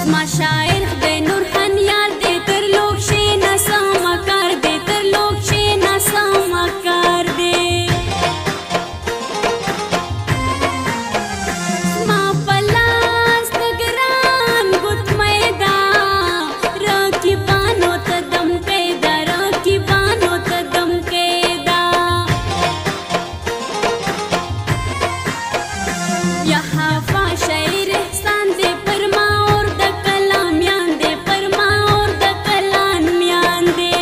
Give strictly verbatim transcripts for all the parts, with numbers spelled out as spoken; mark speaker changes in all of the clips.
Speaker 1: زما شاعر خدای نور خان یار دی تر لوک شي ناسم کار دی تر لوک شي ناسم کار دی زما په لاس د ګران ګوتمۍ ده رقیبانو ته دم پیدا رقیبانو ته دم پیدا یا حافا شاعر احسان دی پر ما اور د کلام یان دی پر ما اور د کلام یان دی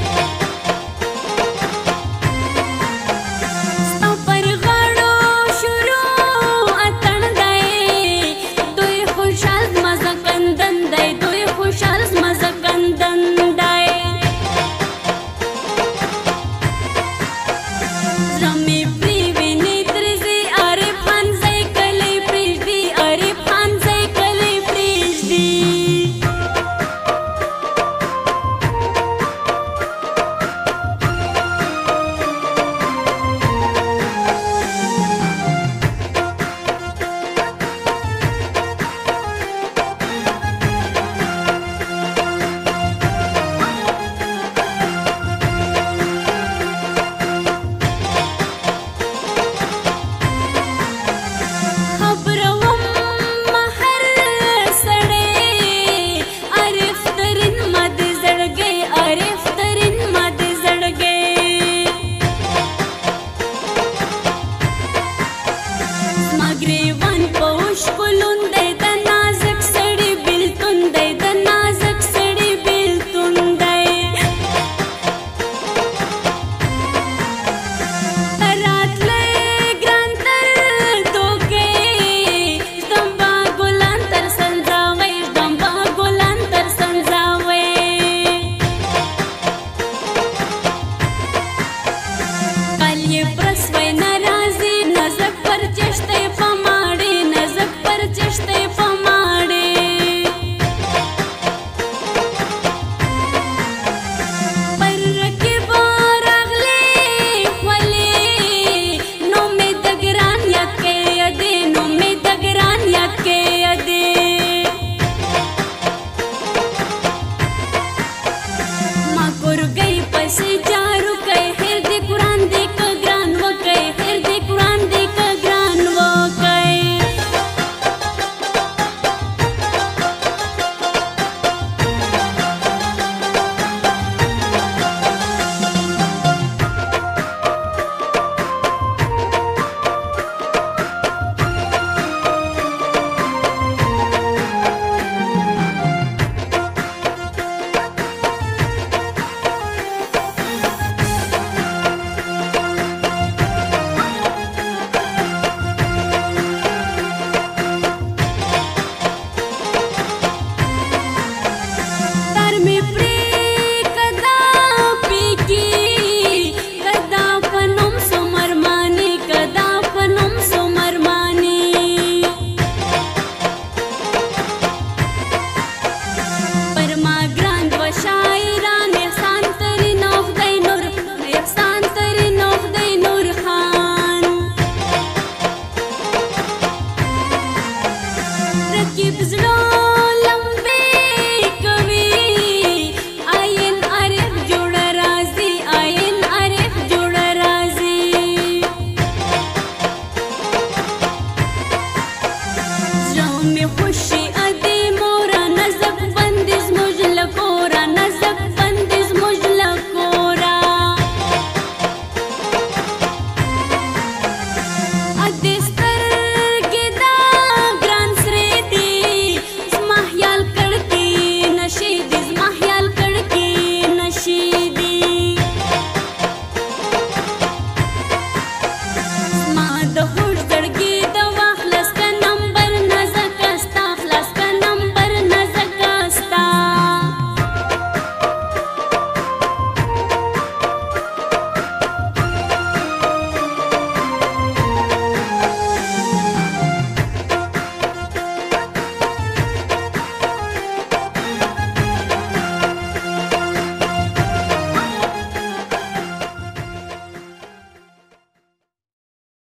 Speaker 1: ستا پر غاړو شروع اتڼ دی دوی خوشحال مزه کندن دی دوی خوشحال مزه کندن دی زړه مې پرې ویني درځي عارف خان ځای کلی پرېږدي عارف خان ځای کلی پرېږدي خبروم مهر سړی عارف ترین ما د زړګی عارف ترین ما د زړګی زما ګریوان په اوښکو لوند دی د نازک سړي بېلتون دی د نازک سړي بېلتون دی راتلی ګران تر دوکۍ ږدم به ګلان تر سنځاوۍ ږدم به ګلان تر سنځاوۍ کال یې پرسوی ناراضي نازک پر چشتۍ په ماړې نازک پر چشتۍ په ماړې پر رقیب راغلې خولې نو مې د ګران یاد کې یادې نو مې د ګران یاد کې یادې ما کورګۍ پسې جارو کوي هېر دې قرآن دې که ګران وکئ هېر دې قرآن دې که ګران وکئ تر مې پرې کدا پیږي کدا په نوم سمرماني کدا په نوم سمرماني پر ما ګران دوه شاعران احسان ترین او خدای نور احسان ترین او خدای نور خان رقیب زړه